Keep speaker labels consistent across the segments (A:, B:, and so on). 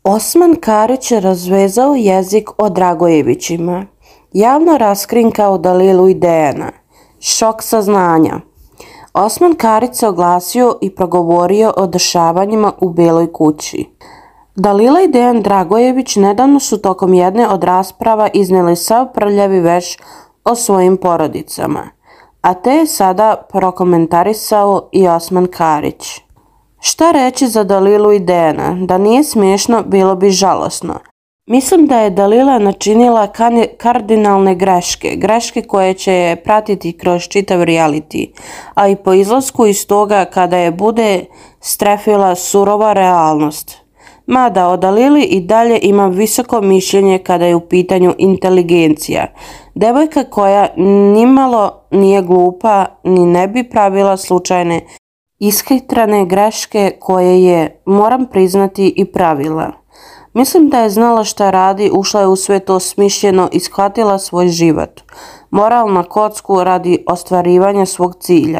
A: Osman Karić razvezao jezik o Dragojevićima, javno raskrinkao Dalilu i Dejana, šok saznanja. Osman Karić se oglasio i progovorio o dešavanjima u Beloj kući. Dalila i Dejan Dragojević nedavno su tokom jedne od rasprava iznijeli sav prljavi veš o svojim porodicama, a te je sada prokomentarisao i Osman Karić. Šta reći za Dalilu i Dejana? Da nije smiješno, bilo bi žalosno. Mislim da je Dalila načinila kardinalne greške koje će je pratiti kroz čitav reality, a i po izlasku iz toga kada je bude strefila surova realnost. Mada o Dalili i dalje imam visoko mišljenje kada je u pitanju inteligencija. Devojka koja nimalo nije glupa ni ne bi pravila slučajne ishitrane greške koje je, moram priznati, i pravila. Mislim da je znala šta radi, ušla je u sve to smišljeno i shvatila svoj život. Moral na kocku radi ostvarivanja svog cilja.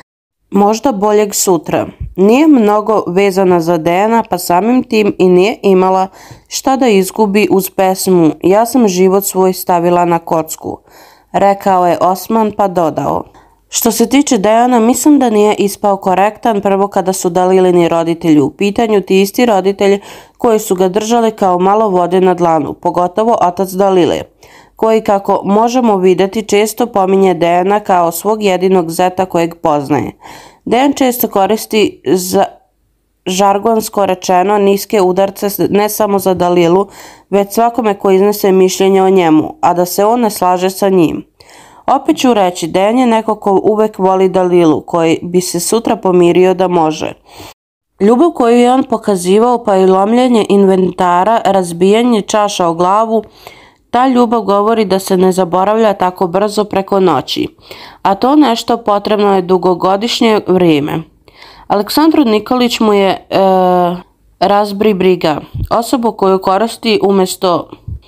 A: Možda boljeg sutra. Nije mnogo vezana za Dejana, pa samim tim i nije imala šta da izgubi uz pesmu "Ja sam život svoj stavila na kocku", rekao je Osman pa dodao: "Što se tiče Dejana, mislim da nije ispao korektan, prvo kada su Dalilini roditelji u pitanju, ti isti roditelji koji su ga držali kao malo vode na dlanu, pogotovo otac Dalile, koji, kako možemo vidjeti, često pominje Dejana kao svog jedinog zeta kojeg poznaje. Dejan često koristi za žargonsko rečeno niske udarce ne samo za Dalilu, već svakome koji iznese mišljenje o njemu, a da se on ne slaže sa njim. Opet ću reći, Dejan je neko ko uvek voli Dalilu, koji bi se sutra pomirio da može. Ljubav koju je on pokazivao, pa i lomljenje inventara, razbijanje čaša o glavu, ta ljubav govori da se ne zaboravlja tako brzo preko noći, a to nešto potrebno je dugogodišnje vrijeme. Aleksandru Nikolić mu je razbri briga, osobu koju koristi umjesto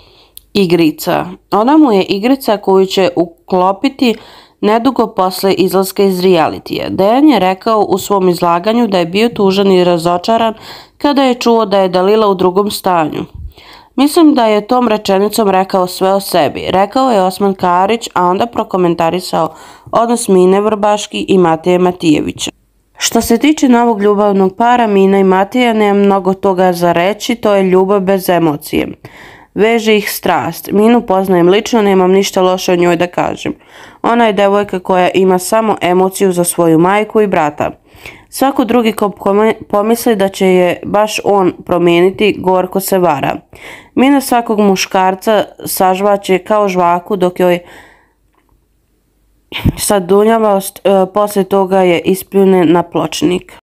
A: igrica. Ona mu je igrica koju će uklopiti nedugo posle izlaska iz realitija. Dejan je rekao u svom izlaganju da je bio tužan i razočaran kada je čuo da je Dalila u drugom stanju. Mislim da je tom rečenicom rekao sve o sebi, rekao je Osman Karić, a onda prokomentarisao odnos Mine Vrbaški i Mateje Matijevića. Što se tiče novog ljubavnog para Mina i Mateja, nemam mnogo toga za reći, to je ljubav bez emocije. Veže ih strast. Minu poznajem lično, nemam ništa loše o njoj da kažem. Ona je devojka koja ima samo emociju za svoju majku i brata. Svako drugi ko pomisli da će je baš on promijeniti, gorko se vara. Mina svakog muškarca sažvaće kao žvaku dok joj sad dunjavost, poslije toga je ispljune na pločnik.